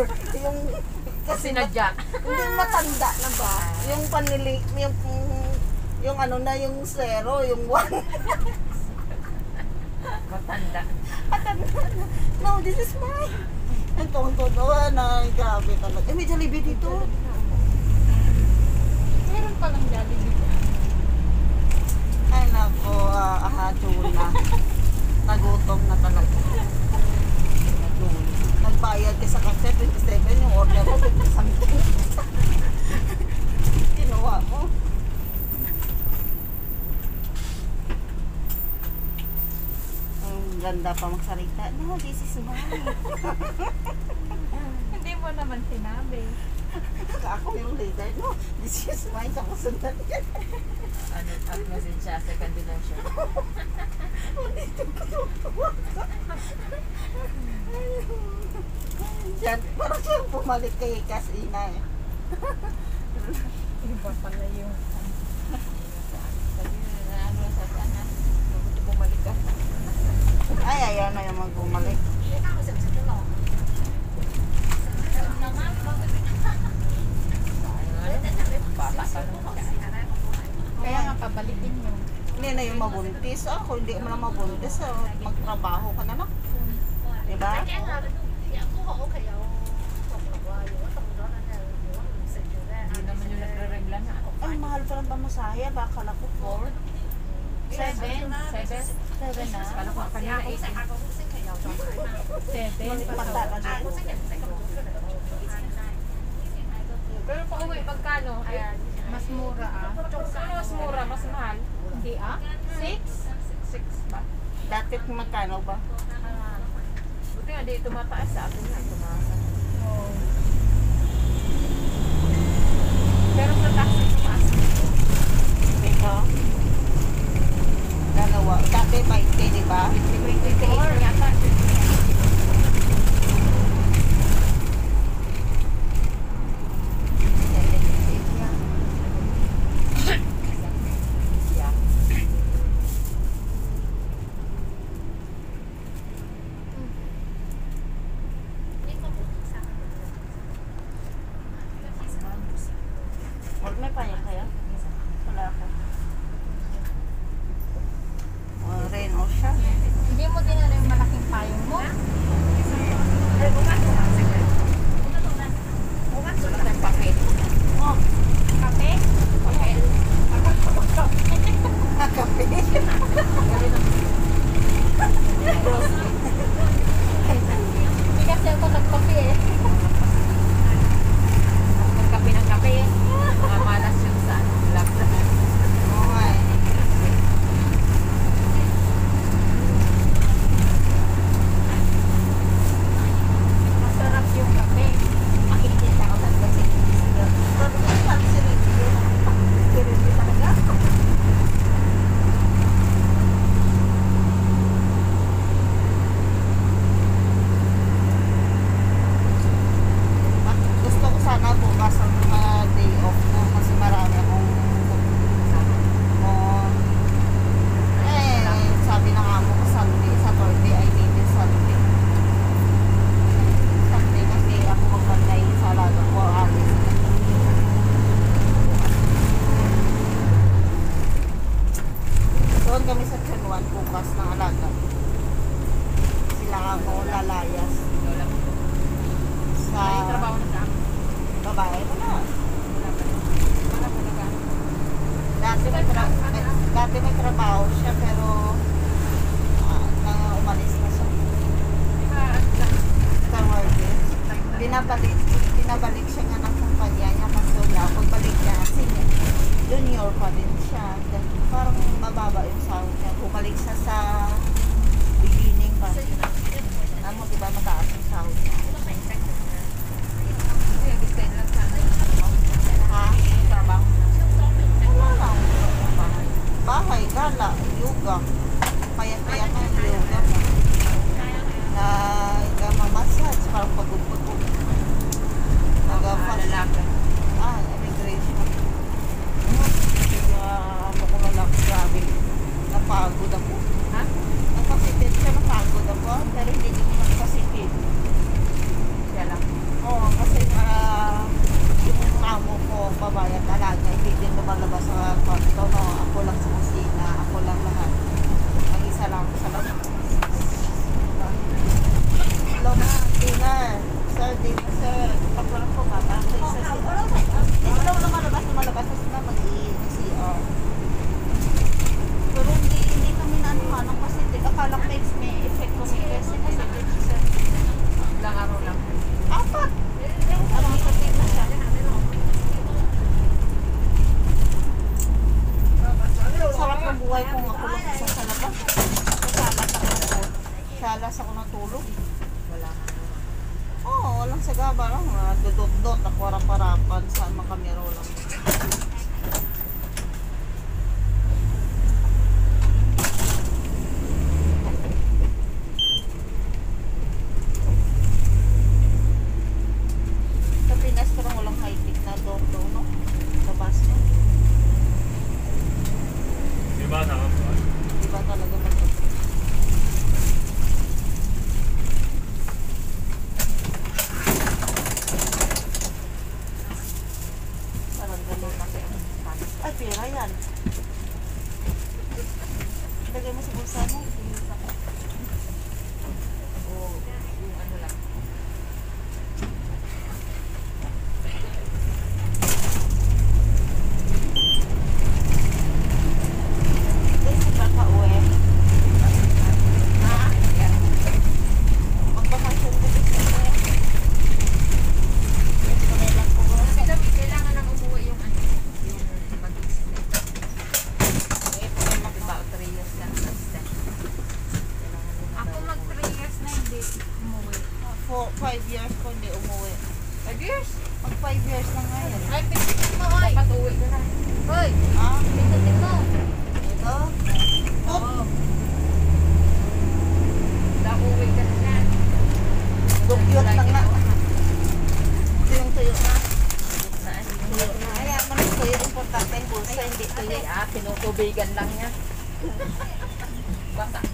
Yung kasi Sinadya. hindi matanda na ba? Yung panili yung ano na yung 0, yung 1. Matanda. Matanda na. No, this is mine. Ang totoo na grabe talaga. Eh, may Jollibee dito. Meron palang Jollibee. Ay nako, na. Nagutom na talaga. Nagbayad ka sa kasi 27 yung order mo, 50 something. Kinuha mo. Ang ganda pa magsalita. No, this is mine. Hindi mo naman sinabi. Ako yung leader. No, this is mine. Sa kasundan yan. Ano, at masin siya sa kandidansya. Dito ka tuwa. Yan, parang siyang bumalik kay Kasina eh. Iba pala yung Sabi na ano sa sana. Mabuti bumalik ka. Ay, ayan na yung magbumalik. Bata pa naman. kaya nga pabalikin nyo. Hindi na yung mabuntis. Ako, hindi mo na mabuntis. Magtrabaho ka na lang. Diba? Hindi naman yung nagre-regla na. Ay, mahal pa lang pamasahe. Baka ko 4. 7 na. Kala ko kanina 18. 7. Pata na din. Pero pa uwi, pagkano? Mas mura ah. Saan mas mura, mas mahal? Hindi ah. 6? 6 ba? Dati magkano ba? Buti nga di tumataas sa atin nga, tumaas. Oh. Pero sa taxi tumaas. Ito. Dalawa. Dati 20, di ba? 28 yata. May panya kaya? Wala ako. Rain Ocean. Hindi mo din ano yung malaking payong mo? Wala tayong papel. Oh, Kape? Papel. kape. Hindi kasi ako nagkape eh. Magkape ng kape. Mga malas yun sa laptop. Oo nga eh. Masarap yung kape. Makikita ko talaga si Pero kung saan si Ricky, si Ricky talaga. Gusto ko sana bukas ang mga day off ko kasi marami akong oh, sabi ng amo ko Sunday, Saturday ay hindi Sunday. Sunday kasi ako magbantay sa alaga ko alis. Doon kami sa Chanuan bukas ng alaga. Sila ako lalayas Lola mo. sa Ay, trabaho na sa akin. babae. Wala. Wala pa rin. Wala pa rin. Dati may trabaho siya pero umalis na siya. Di ba, Sa Warden. Binabalik siya nga ng kumpanya niya kasi wala. Pagbalik niya kasi junior pa din siya. Parang mababa yung sahod niya. Bumalik siya sa beginning pa. Alam mo, diba mataas yung sahod niya? kasi nag-extend lang sana. Ha? Trabaho. Wala lang. Bahay, gala, yoga. Payat-payat na yung yoga mo. Nag-mamassage, parang pagod-pagod. Nag-fast. Lalaki. Immigration. Ano ko na lang, grabe. Napagod ako. Ha? Napasitin siya, napagod ako. Pero hindi ko nagpasitin. sa gaba lang, dudot-dot, akwara-parapan, saan makamero lang. Sa Pinas, parang walang high-tech na doon, no? Sa bus, no? Di ba nakakabas? Diba talaga mag- parang gano'n na kayo. Ay, pera yan. Lagay mo sa bulsa mo. O yung ano lang. Kasi kaka-uwi. Magbakasyon ko dito sa uwi. Sanay lang po ba? Kailangan nang umuwi yung ano, yung mag-extend. Diba, 3 years lang extend. Ako mag 3 years na hindi umuwi. For 5 years ko hindi umuwi. 5 years? Mag 5 years na ngayon. Ay, pindutin mo, oy! Dapat uwi ka na. Oy! Ah, Pindutin mo! ito. Oo. Dapat uwi ka na na. Dugyot na nga. Ito yung tuyo na. Na ano yung Tuyo na. Ayan, man ang tuyo. Importante yung bulsa, hindi tuyo. tinutubigan lang niya. Basta